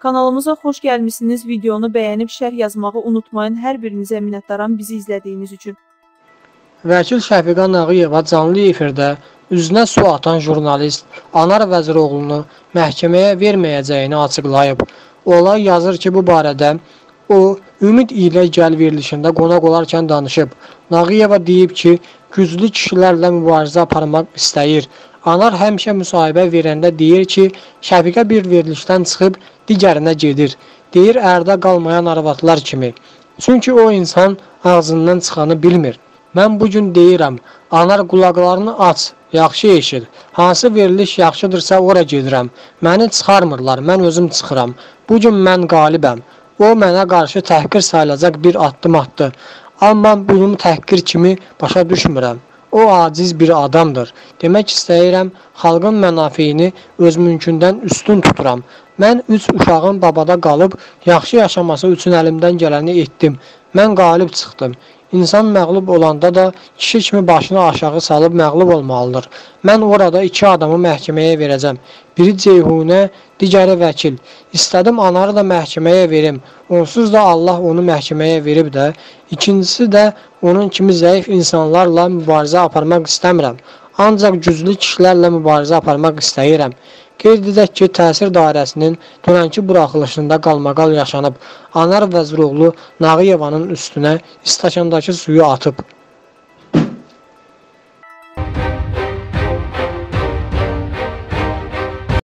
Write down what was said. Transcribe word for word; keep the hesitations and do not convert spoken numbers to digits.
Kanalımıza xoş gəlmişsiniz. Videonu bəyənib şərh yazmağı unutmayın. Hər birinizə minnətdaram bizi izlədiyiniz üçün. Vəkil Şəfiqə Nağıyeva canlı efirdə üzünə su atan jurnalist Anar Vəziroğlunu məhkəməyə verməyəcəyini açıqlayıb. Olay yazır ki, bu barədə o, Ümid ilə gəl verilişində qonaq olarkən danışıb. Nağıyeva deyib ki, güclü kişilərlə mübarizə aparmaq istəyir. Anar həmişə müsahibə verəndə deyir ki, Şəfiqə bir verilişdən çıxıb digərinə gedir. Deyir, ərdə qalmayan arvadlar kimi. Çünki o insan ağzından çıxanı bilmir. Mən bugün deyirəm, Anar qulaqlarını aç, yaxşı eşit. Hansı veriliş yaxşıdırsa ora gedirəm. Məni çıxarmırlar, mən özüm çıxıram. Bugün mən qalibəm. O mənə qarşı təhqir sayılacaq bir addım atdı. Amma bunu təhqir kimi başa düşmürəm. O aciz bir adamdır. Demək istəyirəm, xalqın mənafeyini öz mümkündən üstün tuturam. Mən üç uşağın babada qalıb, yaxşı yaşaması üçün əlimdən gələni etdim. Mən qalib çıxdım. İnsan məğlub olanda da kişi kimi başını aşağı salıb məğlub olmalıdır. Mən orada iki adamı məhkəməyə verəcəm. Biri Ceyhunə, digəri vəkil. İstədim Anarı da məhkəməyə verim. Onsuz da Allah onu məhkəməyə verib də. İkincisi də onun kimi zəif insanlarla mübarizə aparmaq istəmirəm. Ancaq güclü kişilərlə mübarizə aparmaq istəyirəm. Qeyd edək ki, təsir dairəsinin dünənki buraxılışında qalmaqal yaşanıb. Anar Vəziroğlu Nağıyevanın üstünə istakandakı suyu atıb.